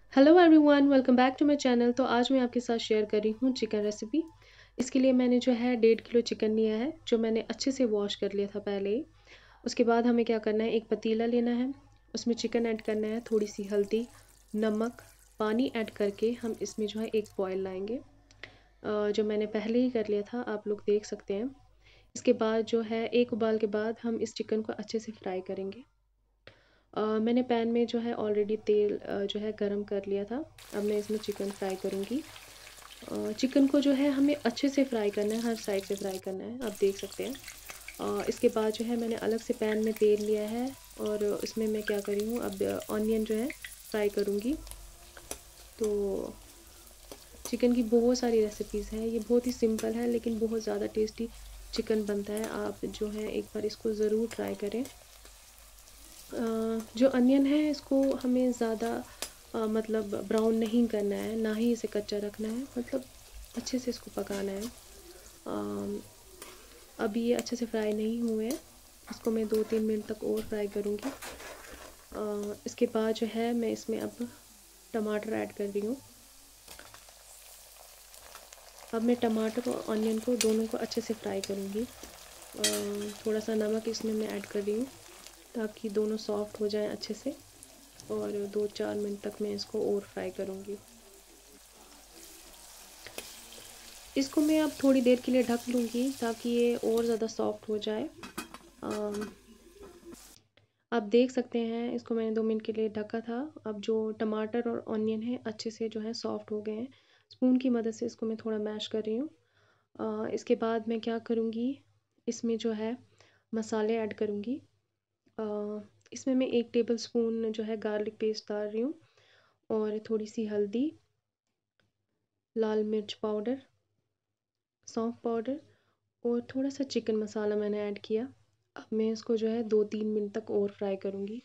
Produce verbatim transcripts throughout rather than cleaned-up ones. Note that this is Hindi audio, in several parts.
Hello everyone, welcome back to my channel. तो आज मैं आपके साथ शेयर कर रही हूँ चिकन रेसिपी। इसके लिए मैंने जो है डेढ़ किलो चिकन लिया है, जो मैंने अच्छे से वॉश कर लिया था पहले ही। उसके बाद हमें क्या करना है, एक पतीला लेना है, उसमें चिकन ऐड करना है, थोड़ी सी हल्दी, नमक, पानी ऐड करके हम इसमें जो है एक बॉयल लाएंगे। अ, जो मैंने पहले ही कर लिया था, आप लोग देख सकते हैं। इसके बाद जो है एक उबाल के बाद हम इस चिकन को अच्छे से फ्राई करेंगे। अ, मैंने पैन में जो है ऑलरेडी तेल अ, जो है गरम कर लिया था। अब मैं इसमें चिकन फ्राई करूँगी। अ, चिकन को जो है हमें अच्छे से फ्राई करना है, हर साइड से फ्राई करना है, आप देख सकते हैं। अ, इसके बाद जो है मैंने अलग से पैन में तेल लिया है और इसमें मैं क्या कर रही हूँ, अब ऑनियन जो है फ्राई करूँगी। तो चिकन की बहुत सारी रेसिपीज़ हैं, ये बहुत ही सिंपल है लेकिन बहुत ज़्यादा टेस्टी चिकन बनता है। आप जो है एक बार इसको ज़रूर ट्राई करें। अ, जो अनियन है इसको हमें ज़्यादा अ, मतलब ब्राउन नहीं करना है, ना ही इसे कच्चा रखना है, मतलब अच्छे से इसको पकाना है। अम, अभी ये अच्छे से फ्राई नहीं हुए हैं, इसको मैं दो तीन मिनट तक और फ्राई करूँगी। अ, इसके बाद जो है मैं इसमें अब टमाटर ऐड कर रही हूँ। अब मैं टमाटर और ऑनियन को दोनों को अच्छे से फ्राई करूँगी। अ, थोड़ा सा नमक इसमें मैं ऐड कर रही हूँ ताकि दोनों सॉफ्ट हो जाएं अच्छे से, और दो चार मिनट तक मैं इसको और फ्राई करूँगी। इसको मैं अब थोड़ी देर के लिए ढक लूँगी ताकि ये और ज़्यादा सॉफ्ट हो जाए। अम, आप देख सकते हैं, इसको मैंने दो मिनट के लिए ढका था। अब जो टमाटर और ऑनियन है अच्छे से जो है सॉफ्ट हो गए हैं। स्पून की मदद से इसको मैं थोड़ा मैश कर रही हूँ। अ, इसके बाद मैं क्या करूँगी, इसमें जो है मसाले ऐड करूँगी। अ, इसमें मैं एक टेबल स्पून जो है गार्लिक पेस्ट डाल रही हूँ, और थोड़ी सी हल्दी, लाल मिर्च पाउडर, सौंफ पाउडर और थोड़ा सा चिकन मसाला मैंने ऐड किया। अब मैं इसको जो है दो तीन मिनट तक और फ्राई करूँगी।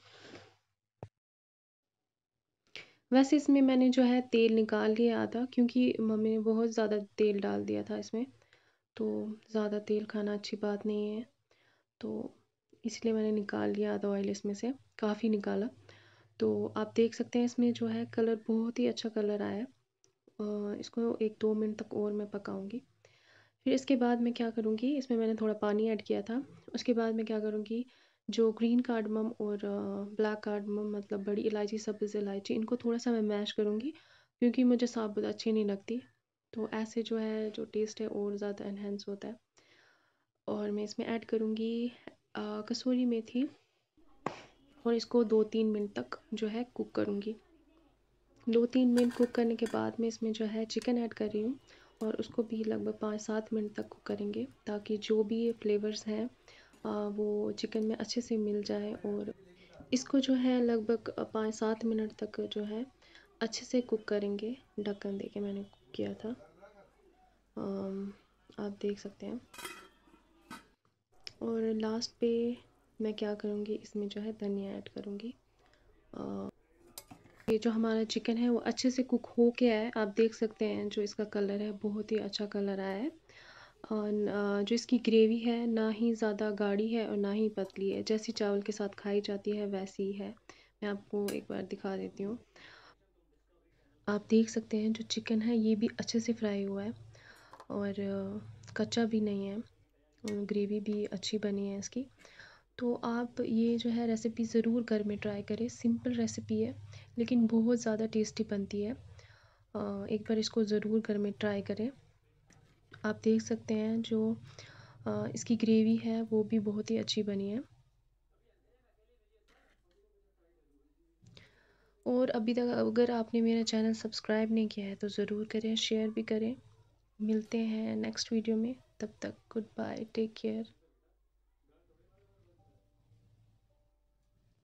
वैसे इसमें मैंने जो है तेल निकाल लिया आधा, क्योंकि मम्मी ने बहुत ज़्यादा तेल डाल दिया था इसमें। तो ज़्यादा तेल खाना अच्छी बात नहीं है, तो इसलिए मैंने निकाल लिया आधा ऑयल इसमें से, काफ़ी निकाला। तो आप देख सकते हैं इसमें जो है कलर, बहुत ही अच्छा कलर आया है। अ, इसको एक दो मिनट तक और मैं पकाऊंगी। फिर इसके बाद मैं क्या करूँगी, इसमें मैंने थोड़ा पानी ऐड किया था। उसके बाद मैं क्या करूँगी, जो ग्रीन कार्डमम और ब्लैक कार्डमम, मतलब बड़ी इलायची, सब्ज़ इलायची, इनको थोड़ा सा मैं मैश करूँगी, क्योंकि मुझे साबुत अच्छी नहीं लगती। तो ऐसे जो है जो टेस्ट है और ज़्यादा इन्हेंस होता है। और मैं इसमें ऐड करूँगी अ, कसूरी मेथी, और इसको दो तीन मिनट तक जो है कुक करूँगी। दो तीन मिनट कुक करने के बाद मैं इसमें जो है चिकन ऐड कर रही हूँ, और उसको भी लगभग पाँच सात मिनट तक कुक करेंगे, ताकि जो भी फ्लेवर्स हैं आ, वो चिकन में अच्छे से मिल जाए। और इसको जो है लगभग पाँच सात मिनट तक जो है अच्छे से कुक करेंगे। ढक्कन दे के मैंने कुक किया था, आम, आप देख सकते हैं। और लास्ट पे मैं क्या करूँगी, इसमें जो है धनिया ऐड करूँगी। ये जो हमारा चिकन है वो अच्छे से कुक हो के आया है, आप देख सकते हैं जो इसका कलर है, बहुत ही अच्छा कलर आया है। और अ, जो इसकी ग्रेवी है ना ही ज़्यादा गाढ़ी है और ना ही पतली है, जैसी चावल के साथ खाई जाती है वैसी ही है। मैं आपको एक बार दिखा देती हूँ। आप देख सकते हैं जो चिकन है ये भी अच्छे से फ्राई हुआ है, और अ, कच्चा भी नहीं है, और ग्रेवी भी अच्छी बनी है इसकी। तो आप ये जो है रेसिपी ज़रूर घर में ट्राई करें। सिंपल रेसिपी है लेकिन बहुत ज़्यादा टेस्टी बनती है। अ, एक बार इसको ज़रूर घर में ट्राई करें। आप देख सकते हैं जो अ, इसकी ग्रेवी है वो भी बहुत ही अच्छी बनी है। और अभी तक अगर आपने मेरा चैनल सब्सक्राइब नहीं किया है तो ज़रूर करें, शेयर भी करें। मिलते हैं नेक्स्ट वीडियो में, तब तक गुड बाय, टेक केयर।